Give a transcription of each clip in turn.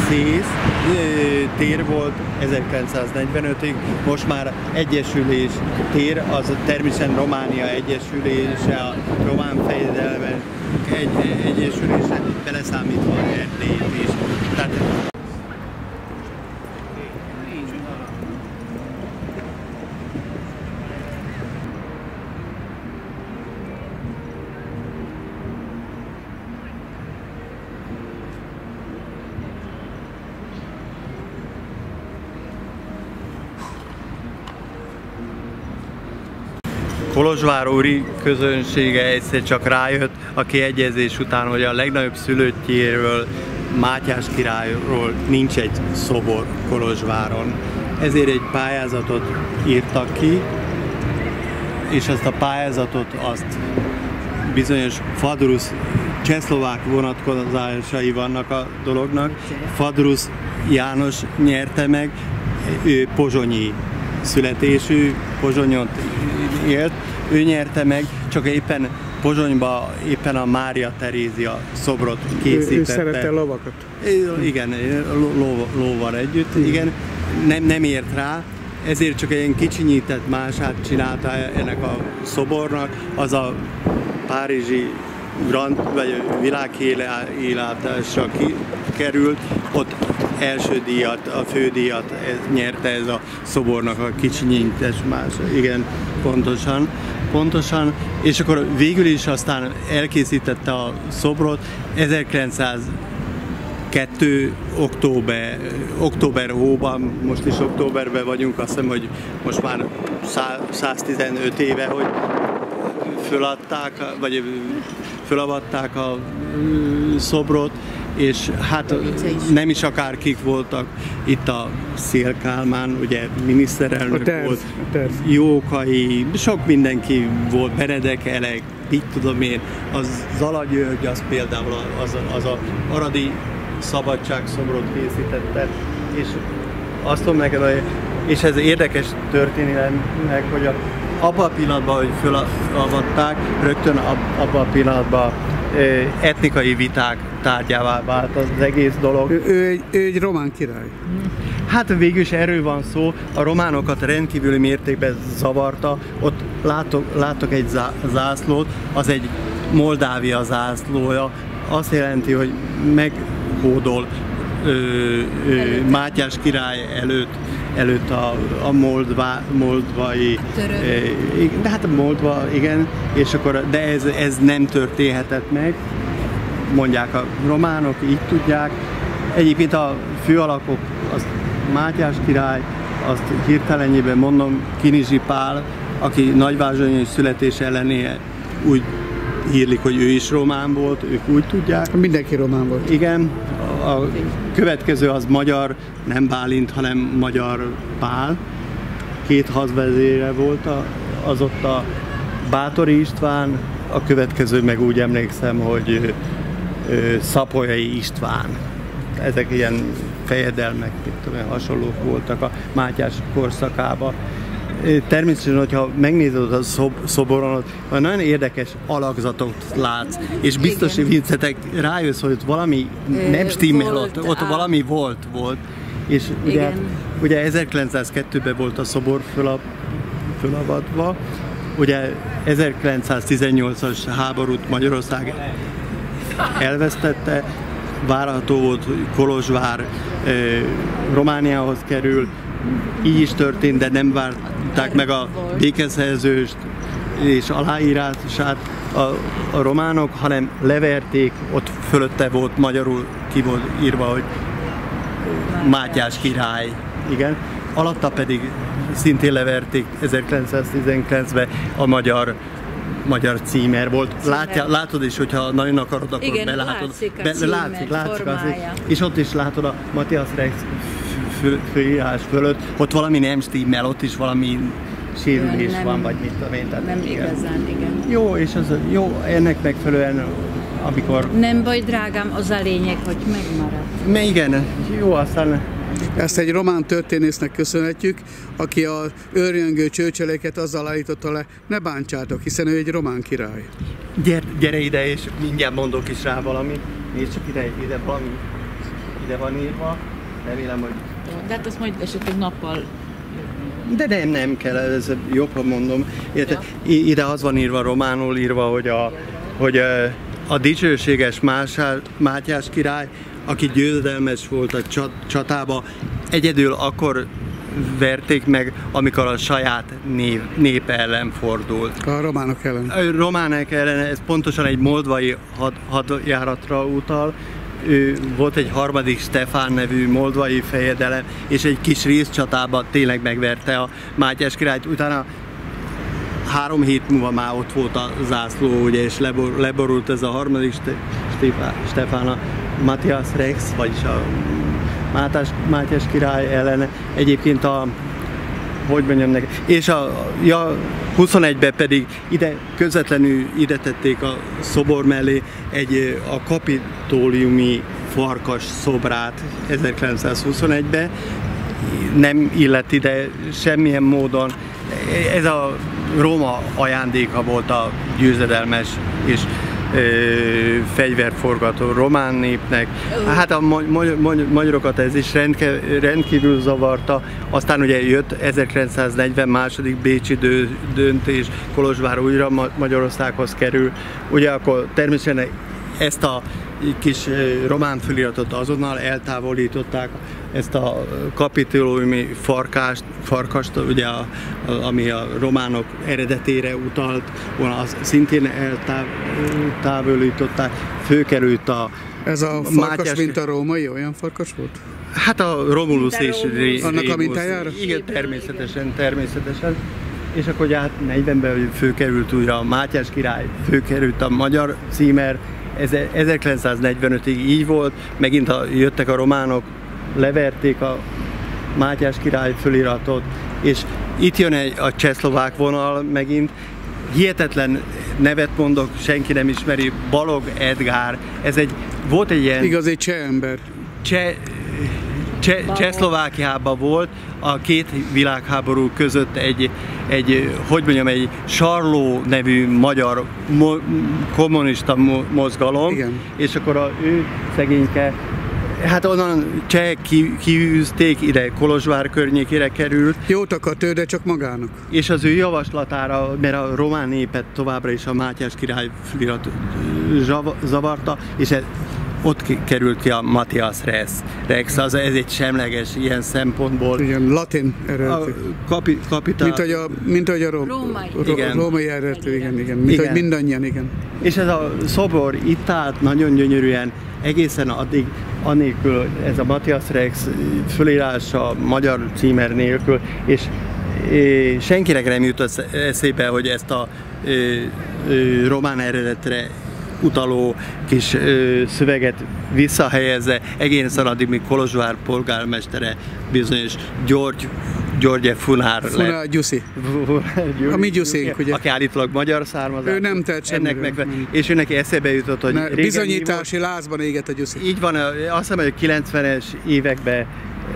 Szész tér volt 1945-ig, most már egyesülés tér, az természetesen Románia egyesülése, a román fejedelem egyesülése, beleszámítva Erdélyt is. Tehát Kolozsvár úri közönsége egyszer csak rájött a kiegyezés után, hogy a legnagyobb szülöttjéről, Mátyás királyról nincs egy szobor Kolozsváron. Ezért egy pályázatot írtak ki, és azt a pályázatot bizonyos Fadrusz, csehszlovák vonatkozásai vannak a dolognak. Fadrusz János nyerte meg, ő pozsonyi születésű, Pozsonyon élt, ő nyerte meg, csak éppen Pozsonyba éppen a Mária Terézia szobrot készítette. Ő szerette lovakat. Igen, lóval együtt, igen, nem ért rá, ezért csak egy kicsinyített mását csinálta ennek a szobornak, az a párizsi vagy világhílátásra került, ott első díjat, a fődíjat nyerte ez a szobornak a kicsinyítés más. Igen, pontosan. És akkor végül is aztán elkészítette a szobrot 1902. október hóban, most is októberben vagyunk, azt hiszem, hogy most már 115 éve, hogy fölavatták a szobrot, és hát nem is akárkik voltak itt, a Széll Kálmán, ugye miniszterelnök volt, Jókai, sok mindenki volt, Benedek Elek, így tudom én, az Zala György, az például az a aradi szabadságszobrot készítette, és azt tudom neked, és ez érdekes történetnek, hogy abban a pillanatban, hogy fölavatták, rögtön abban a pillanatban etnikai viták tárgyává vált az egész dolog. Ő egy román király. Hát végül is erről van szó, a románokat rendkívüli mértékben zavarta, ott látok egy zászlót, az egy Moldávia zászlója, azt jelenti, hogy meghódol Mátyás király előtt a moldvai, de hát a Moldva, igen, és akkor, de ez nem történhetett meg, mondják a románok, így tudják. Egyébként a főalakok, az Mátyás király, azt hirtelenjében mondom, Kinizsi Pál, aki nagyvázsonyi születés ellenére úgy hírlik, hogy ő is román volt, ők úgy tudják. Mindenki román volt. Igen, a következő az magyar, nem Bálint, hanem Magyar Pál. Két hadvezére volt, az ott a Báthori István, a következő meg úgy emlékszem, hogy Szapolyai István. Ezek ilyen fejedelmek, hasonlók voltak a Mátyás korszakában. Természetesen, hogyha megnézed a szoboron, nagyon érdekes alakzatot látsz, és biztos, hogy Vincetek rájössz, hogy valami nem stimmel ott valami volt. És ugye 1902-ben volt a szobor fölavatva, ugye 1918-as háborút Magyarország elvesztette, várható volt, hogy Kolozsvár Romániához kerül, így is történt, de nem várták meg a békeszerződést és aláírását a románok, hanem leverték, ott fölötte volt magyarul ki volt írva, hogy Mátyás király, igen. Alatta pedig szintén leverték 1919-ben a magyar címer volt. Látod is, hogyha nagyon akarod, akkor igen, belátod. Látszik és ott is látod a Matthias Rex főírás fölött, ott valami nem stimmel, ott is valami sérülés van, vagy mit tudom én. Nem igazán, igen. Jó, és az jó, ennek megfelelően, amikor... Nem baj, drágám, az a lényeg, hogy megmaradt. Igen, jó, aztán... Ezt egy román történésznek köszönhetjük, aki a őrjöngő csőcseléket azzal állította le, ne bántsátok, hiszen ő egy román király. Gyere ide, és mindjárt mondok is rá valami. Nézd csak ide valami. ide van írva, remélem, hogy... De hát azt majd esetleg nappal... De nem kell, ez jobb, ha mondom. Ja. Ide az van írva, románul írva, hogy a dicsőséges Mátyás király, aki győzedelmes volt a csatába, egyedül akkor verték meg, amikor a saját népe ellen fordult. A románok ellen. A románok ellen, ez pontosan egy moldvai hadjáratra utal. Volt egy harmadik Stefán nevű moldvai fejedelem, és egy kis részcsatában tényleg megverte a Mátyás királyt. Utána 3 hét múlva már ott volt a zászló, ugye, és leborult ez a harmadik Stefán, a Matthias Rex, vagyis a Mátyás király ellen. Egyébként hogy mondjam neki, és 21-ben pedig közvetlenül ide tették a szobor mellé a kapitóliumi farkas szobrát 1921-ben. Nem illett ide semmilyen módon. Ez a Róma ajándéka volt a győzedelmes és fegyverforgató román népnek. Hát a magyarokat ez is rendkívül zavarta. Aztán ugye jött 1940 második bécsi döntés, Kolozsvár újra Magyarországhoz kerül. Ugye akkor természetesen ezt a kis román feliratot azonnal eltávolították, ezt a kapitolómi farkast, ugye, ami a románok eredetére utalt, az szintén eltávolították, főkerült a... Ez a farkas, mint a római, olyan farkas volt? Hát a Romulus és Rémus. Annak a mintájára? Igen, természetesen. És akkor hát 40-ben főkerült újra a Mátyás király, főkerült a magyar címer. 1945-ig így volt, megint jöttek a románok, leverték a Mátyás király föliratot, és itt jön a csehszlovák vonal megint. Hihetetlen nevet mondok, senki nem ismeri, Balog Edgár. Volt egy ilyen... Igazi cseh ember. Csehszlovákiában volt a 2 világháború között egy Sarló nevű magyar kommunista mozgalom. Igen. És akkor ő szegényke, hát onnan csehek kiűzték, ide Kolozsvár környékére került. Jót akart ő, de csak magának. És az ő javaslatára, mert a román népet továbbra is a Mátyás király felirat zavarta, és ott került ki a Matthias Rex, ez egy semleges ilyen szempontból. Igen, latin eredetű. Mint hogy a római eredetű, igen. Mint hogy mindannyian, igen. És ez a szobor itt állt nagyon gyönyörűen, egészen addig, anélkül, ez a Matthias Rex fölirása magyar címer nélkül, és senkinek nem jutott eszébe, hogy ezt a román eredetre utaló kis szöveget visszahelyezze egészen addig, míg Kolozsvár polgármestere bizonyos György Funár lett. Gyuszi. A mi Gyuszénk, ugye? Aki állítólag magyar származású. Ő nem tett semmire. És ő neki eszébe jutott, hogy bizonyítási lázban égett a Gyuszi. Így van, azt hiszem, hogy 90-es években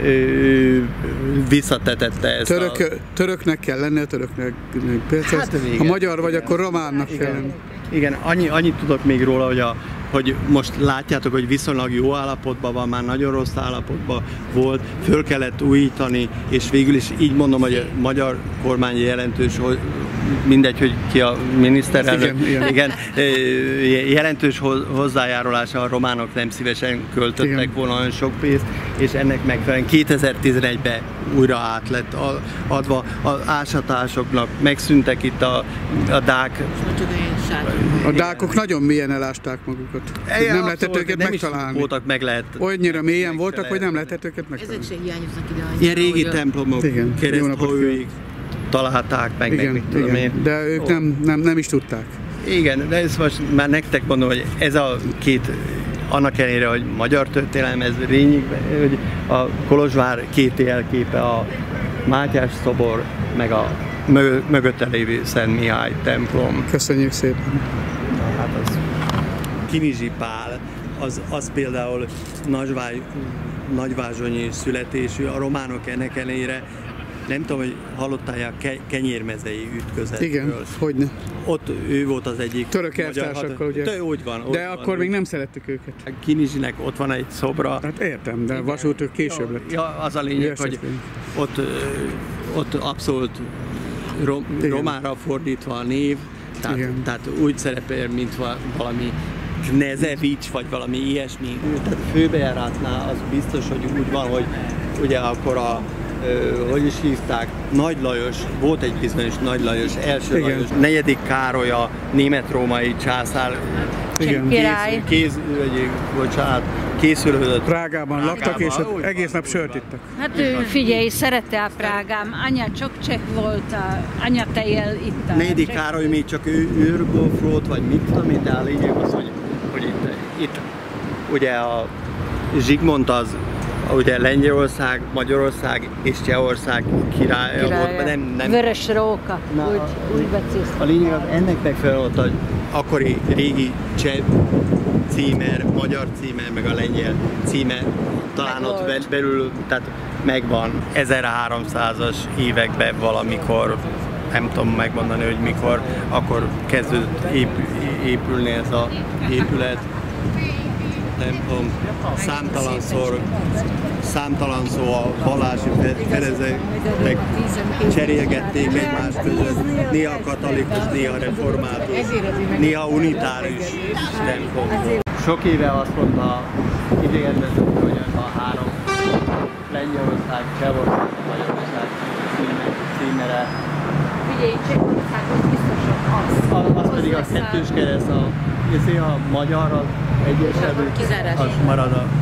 visszatetette ezt Töröknek kell lenni, a töröknek. Hát, ha magyar vagy, akkor románnak kell lenni. Igen, annyit tudok még róla, hogy most látjátok, hogy viszonylag jó állapotban van, már nagyon rossz állapotban volt, föl kellett újítani, és végül is így mondom, hogy a magyar kormány jelentős, hogy mindegy, hogy ki a miniszterelnök, igen, jelentős hozzájárulása, a románok nem szívesen költöttek volna olyan sok pénzt, és ennek megfelelően 2011-ben újra át lett adva, az ásatásoknak megszűntek itt a dák. A dákok nagyon mélyen elásták magukat. Nem lehetett őket megtalálni. Voltak, olyannyira mélyen voltak, hogy nem lehetett őket megtalálni. Ezek se hiányoznak ide. Ilyen régi templomok, kereszthajúig találták meg. Igen. De ők nem is tudták. Igen, de ezt most már nektek mondom, hogy ez a két, annak ellenére, hogy magyar történelem, ez lényegben, hogy a Kolozsvár két jelképe, a Mátyás szobor, meg a mögötte lévő Szent Mihály templom. Köszönjük szépen! Hát az Kinizsi Pál, az például nagyvázsonyi születésű, a románok ennek ellenére Nem tudom, hogy hallottál a kenyérmezei ütközetről. Igen, hogyne. Ott ő volt az egyik. Török elvtársakkal, ugye? Úgy van. De akkor van, még nem szerettük őket. Kinizsinek ott van egy szobra. Hát értem, de vasútők később lett. Ja, az a lényeg, hogy ott abszolút románra fordítva a név, tehát úgy szerepel, mint valami Knezevics, vagy valami ilyesmi. Tehát főbejárásnál az biztos, hogy úgy van, hogy ugye akkor hogy is hívták, Nagy Lajos, volt egy bizonyos Nagy Lajos, első Lajos, 4. Károly a német-római császár készülődött. Prágában laktak, és egész nap sört ittak. Hát ő, figyelj, szerette a Prágám, anya csak csekk volt, anya tejjel itta. 4. Károly még csak őrgófrót, vagy mit tudom én, de a lényeg az, hogy itt ugye a Zsigmond az ugye Lengyelország, Magyarország és Csehország királya volt, nem... Vörös róka, úgy becéztem. A lényeg az ennek megfelelően az akkori régi cseh címer, magyar címer, meg a lengyel címer talán ott belül, tehát megvan 1300-as években valamikor, nem tudom megmondani, hogy mikor, akkor kezdődött épülni ez az épület. Nem tudom, számtalanszor a vallási fedezetek cserélgették egymás között, néha katolikus, néha református, néha unitáris templom. Sok éve azt mondta idegenvezető, hogy a 3 Lengyelország, Csehország, Magyarország címere. Figyelj, Csehországon biztosan az pedig a kettős kereszt, a magyar, az egyesebb, az marad a...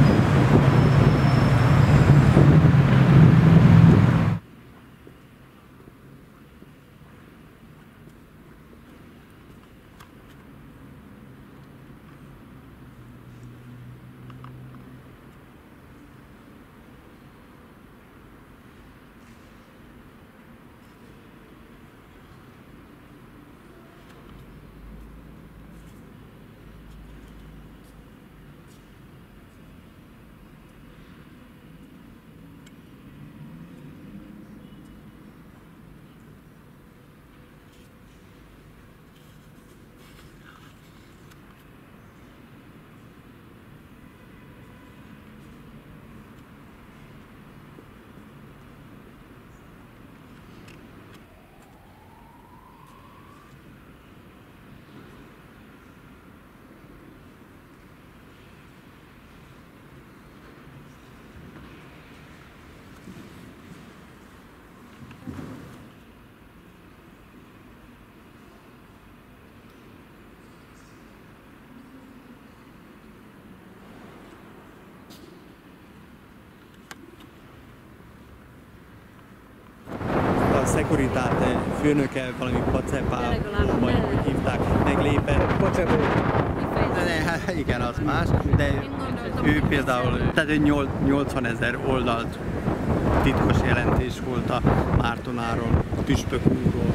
Securitate főnöke, valami Pacepál, vagy úgy hívták, meglépett. Pacepál. Hát igen, az más, de ő például, tehát 80 000 oldalt titkos jelentés volt a Mártonáról, püspök úrról.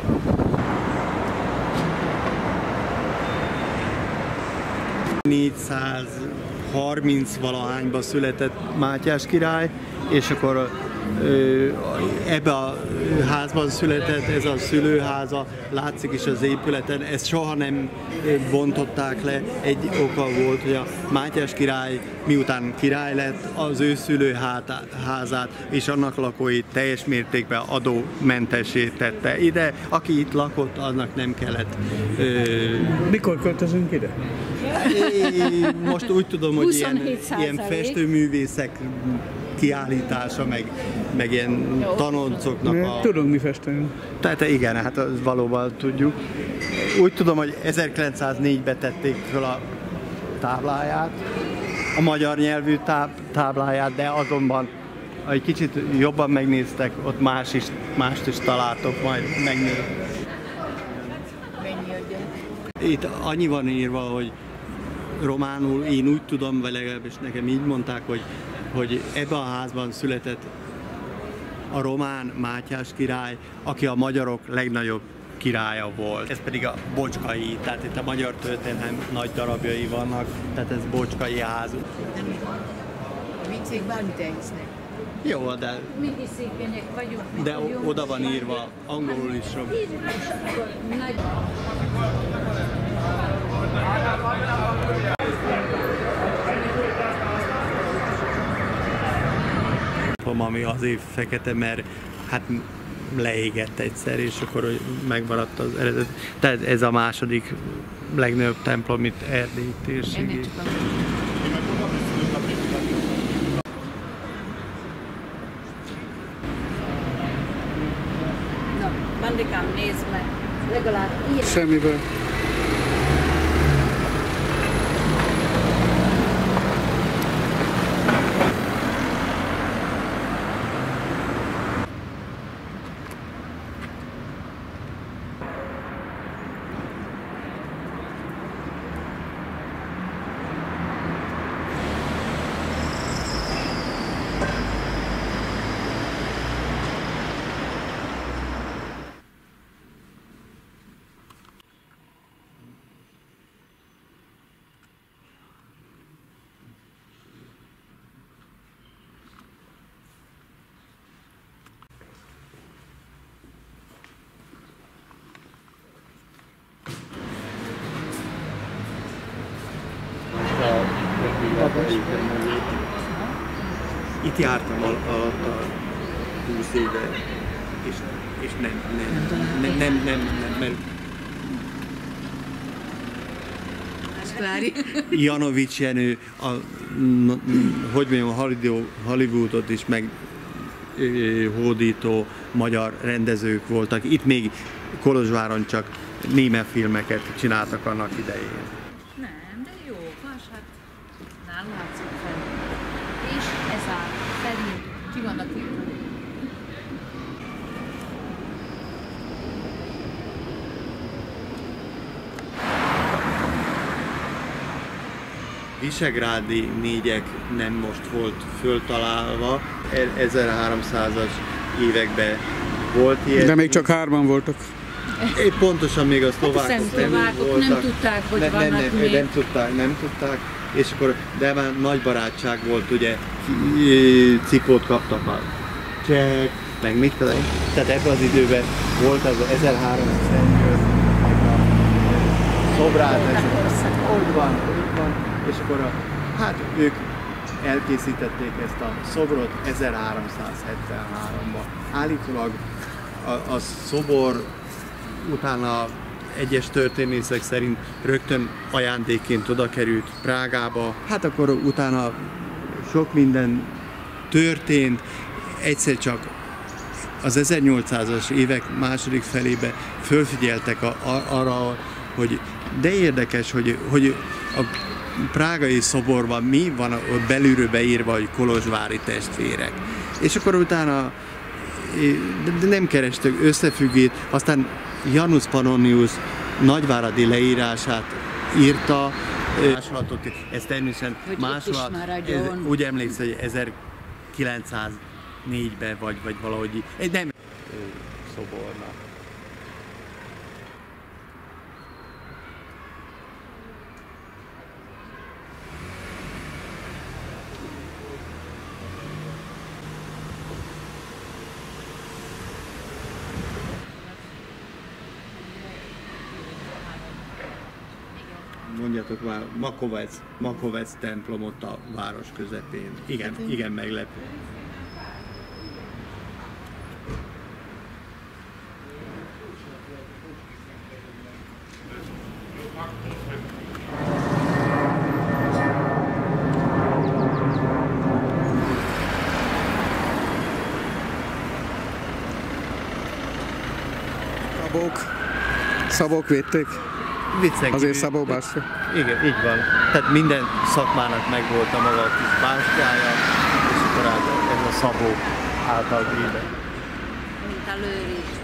...430-valahányban született Mátyás király, és akkor ebbe a házban született, ez a szülőháza, látszik is az épületen, ezt soha nem bontották le. Egy oka volt, hogy a Mátyás király miután király lett, az ő szülőházát és annak lakóit teljes mértékben adómentessé tette. Ide, aki itt lakott, annak nem kellett... Mikor költözünk ide? Most úgy tudom, hogy ilyen festőművészek kiállítása, meg ilyen tanoncoknak a... Tudunk mi festeni. Tehát igen, hát valóban tudjuk. Úgy tudom, hogy 1904-ben tették föl a tábláját, a magyar nyelvű tábláját, de azonban, ha egy kicsit jobban megnéztek, ott mást is találtok, majd megnézni. Itt annyi van írva, hogy románul, én úgy tudom, vagy legalábbis nekem így mondták, hogy ebben a házban született a román Mátyás király, aki a magyarok legnagyobb királya volt. Ez pedig a Bocskai, tehát itt a magyar történelem nagy darabjai vannak, tehát ez Bocskai ház. A viccék bármit elhisznek. Jó, de Mi iszékenyek vagyunk. De oda van írva, angolul is. Nagy... Ami azért fekete, mert hát leégett egyszer, és akkor megmaradt az eredet. Tehát ez a második legnagyobb templom itt Erdély térségében. Na, Mandikám, nézd meg! Legalább ilyen. Semmiből. Itt jártam alatt a 20 éve, és nem, mert Janovics Jenő, hogy mondjam, a Hollywoodot is meghódító magyar rendezők voltak. Itt még Kolozsváron csak német filmeket csináltak annak idején. Nem, de jó, más, hát nálunk látszik fel. És ez áll felül, ki vannak írva. Visegrádi négyek nem most volt föltalálva, 1300-as években volt ilyen. De még csak 3-an voltak. Pontosan még a szlovákok nem tudták, hogy vannak még. Nem tudták, és akkor de már nagy barátság volt, ugye cipót kaptak a csehek, meg mit tudom. Tehát ebben az időben volt az 1300 szobrát, ott van, és akkor hát ők elkészítették ezt a szobrot 1373-ban. Állítólag a szobor utána egyes történészek szerint rögtön ajándékként oda került Prágába. Hát akkor utána sok minden történt, egyszer csak az 1800-as évek második felébe fölfigyeltek arra, hogy de érdekes, hogy a prágai szoborban mi van ott belülről beírva, hogy kolozsvári testvérek. És akkor utána de nem kerestek összefüggést, aztán Janus Pannonius nagyváradi leírását írta, másolatot, ez természetesen másolat, úgy emlékszem, hogy 1904-ben vagy valahogy, nem szobornak. Mondjatok már, Makovec templom ott a város közepén. Igen, meglepő. Szabók védték? Viccen azért Szabó bástya. Igen, így van. Tehát minden szakmának megvolt a maga kis bástyája, és akkor ez a Szabó által védett. Mint a lőrés.